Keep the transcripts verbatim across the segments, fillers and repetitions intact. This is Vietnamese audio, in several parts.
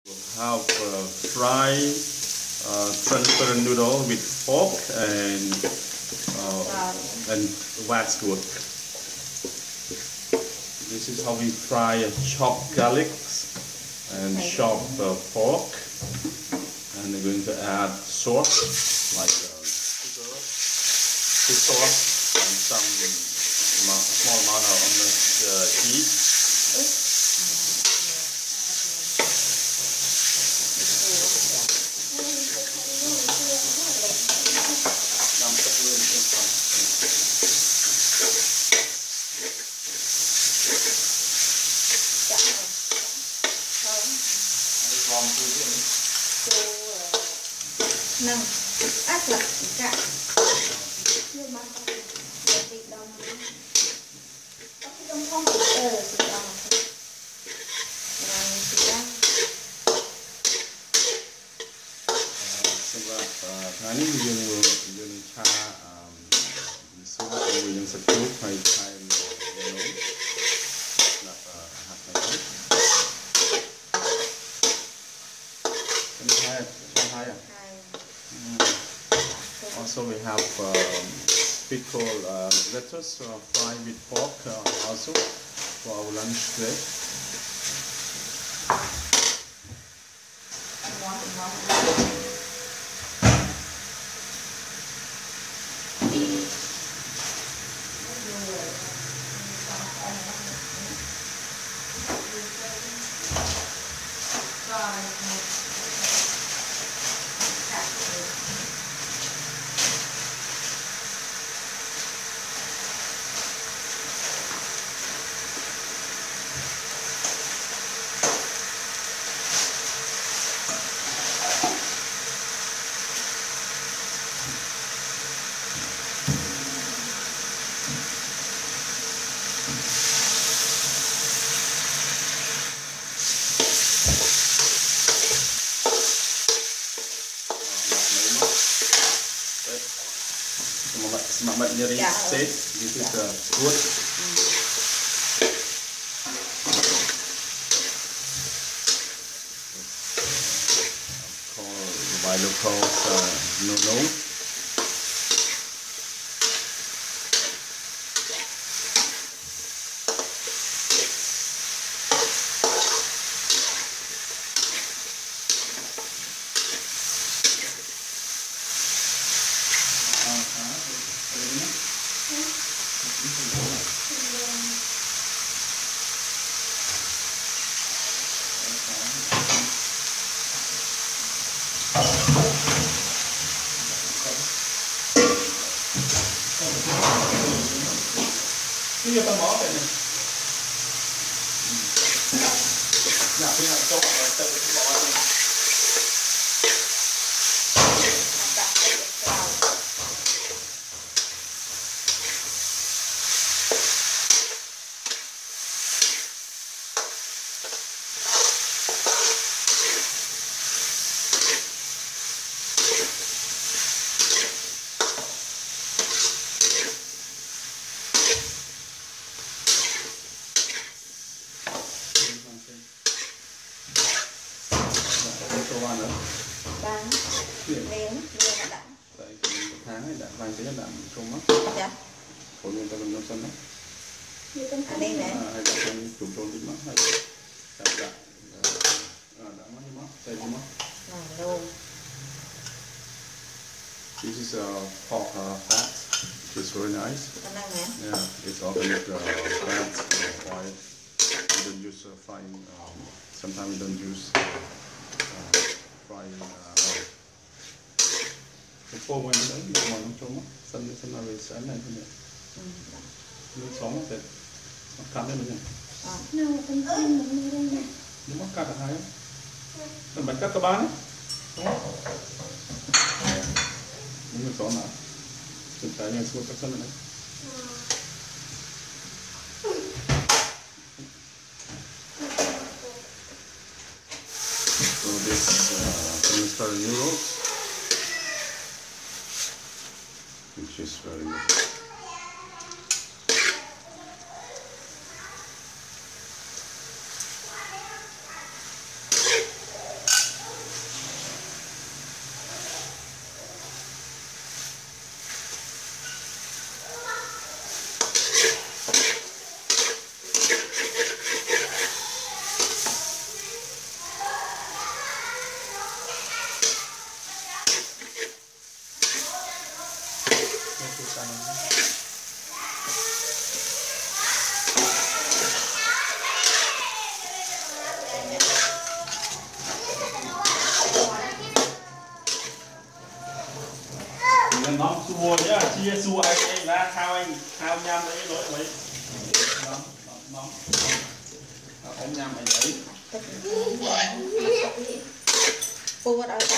Have uh, fried uh, transparent noodle with pork and uh, and waxwood. This is how we fry uh, chopped garlics and chopped uh, pork, and we're going to add sauce like uh, sugar, fish sauce, and some small amount of uh, cheese. Nâng ác lật cả nhưng mà thì đồng có cái đồng không ờ thì đồng rồi thì ra sebab hari niយើងយើងឆាស៊ុបជាមួយនឹងសាច់ជ្រូកហើយថែមនំដាក់ហាត់ទៅនេះហើយហើយ Also we have um, pickled uh, lettuce uh, fried with pork uh, also for our lunch today. Semangat nyeri steak, this is the good. Called by locals uh, no no. Ini apa mau apa ni? Nak punya cok atau bawa ni? Bán miếng miếng mà đậm. Tại tháng này đậm vàng cái đậm trông mắt. Dạ. Phổ biến ta cần nấu sân đó. Như con ở đây nè. Hay đậm vàng trùng trộn đi mắt hay đậm đậm. Đậm mắt đi mắt, tay đi mắt. Rồi luôn. This is a pork uh, fat. It's very nice. Yeah, it's organic uh, fat, uh, white. We don't use uh, frying. Um, sometimes we don't use uh, frying uh, oil. Cái phô ngoài đấy, nhưng mà nó trông á, sân sân nào về sáng này thôi nhỉ? Nó sống thế, nó cắt lên rồi nhỉ? À, nào con chim nó đi đây nè. Nhưng mà cắt được hay không? Cần bánh cắt các bạn ấy, đúng không? Nhưng mà sống nào? Chụp cái này xuống các sân này. So this uh, transparent noodles, which is very good. Nóng xua nhá, chia xua anh anh ra khao anh khao nhâm đấy lỗi lấy nóng nóng ông nhâm anh đấy cô vào đây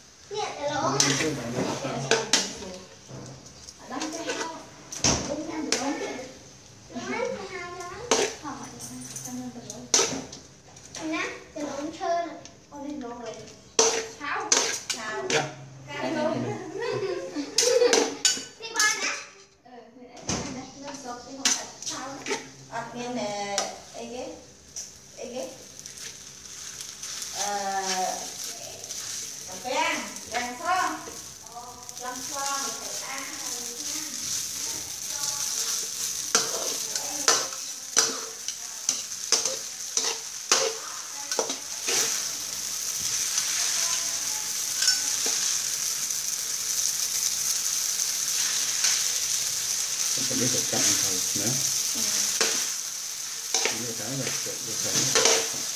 không biết được cạnh thôi nữa như cái là được được thấy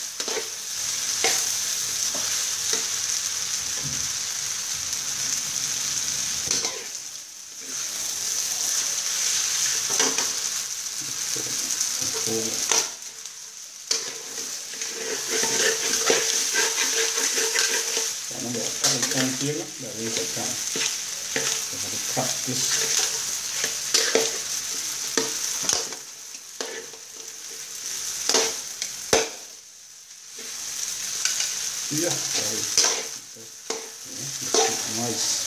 nó bỏ các cái con tiếng để đi phải cạnh để nó cut this. Yeah, nice.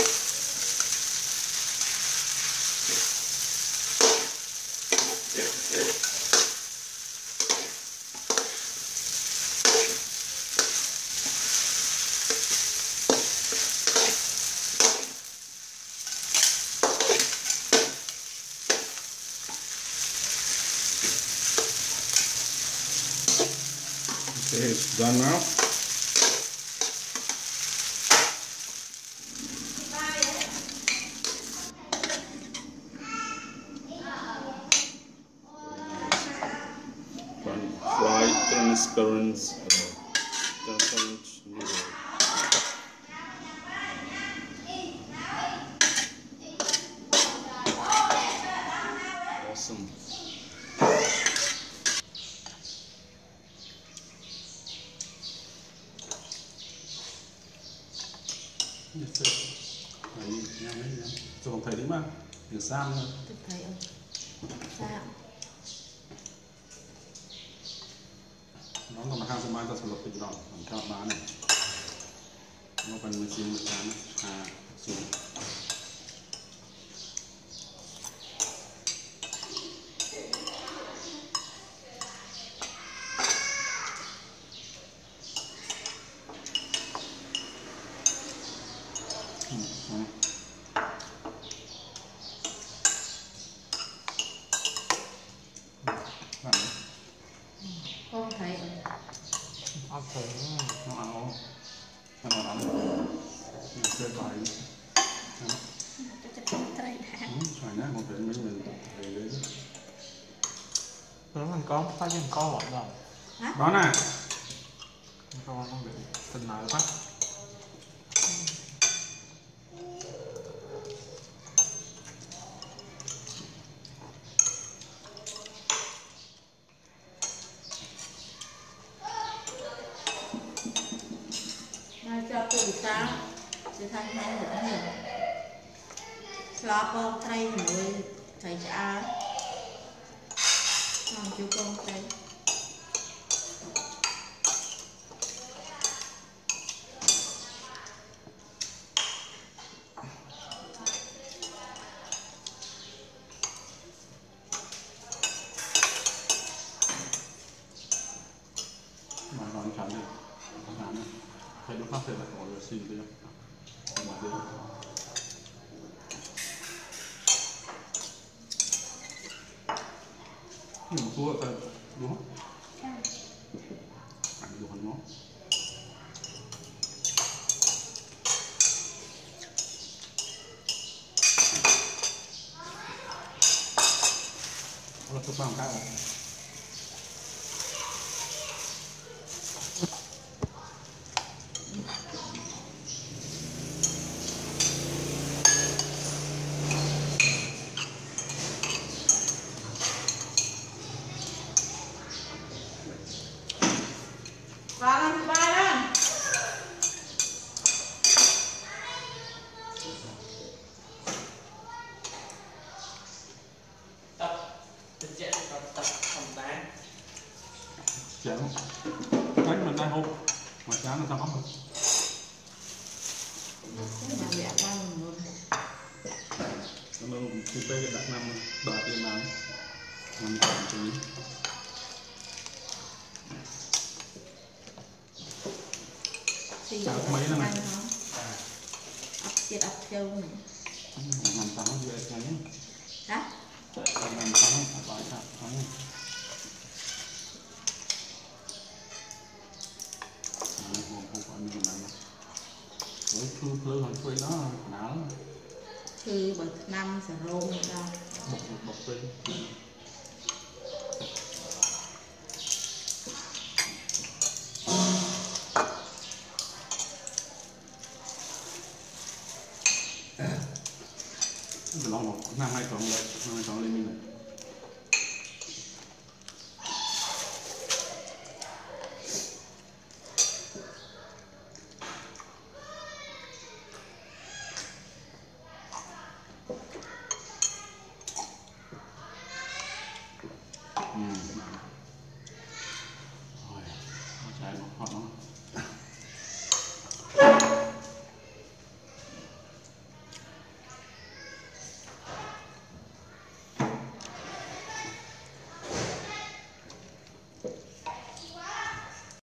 Okay, it's done now. Fried transparent, uh, transparent noodle. Awesome. Đấy, nhắm đấy, nhắm. Tôi không thấy đấy mà, được Sam thôi. tôi thấy ông Sam nó còn hàng sớm mai ta sẽ lột thịt đỏ làm cho bán này nó còn mình xin một chán à xuống không thấy ăn thử nó áo nó áo ấm nó chơi bài xoài nát một cái mấy mình về lấy nó mình có phải mình có vậy đâu đó nè có nó bị tình nào quá cho tôi bị sao sẽ thành hai được nhiều lo con tay người thầy cha làm chú con tay mà nó chán đi chán đi thấy nó phát hiện là có rồi xin đi mà đi nhưng mà cua ta đúng không ăn được hắn nó có bằng cao không? Vâng, ba đó. Tập, thực chất là tập phòng tán. Chán. Cánh mình đang hôn. Mà chán nó sao không được. Mà mẹ ba mình luôn. Nó khi tới cái đặt năm bà tiền nào ấy. Mình còn chú ý. Chào mấy năm này. Ấp chết ấp châu này. Làm sao nó về cái nhé. Hả? Làm sao nó phải bài thật thôi. Không phải mình làm. Với thư thư hồi quên đó não lắm. Thư bậc năm sẽ rôm người ta. Bọc bọc tên. Lòng một năm hai chọn lại, năm hai chọn lên mình này. Ừ, rồi, trái một hot lắm.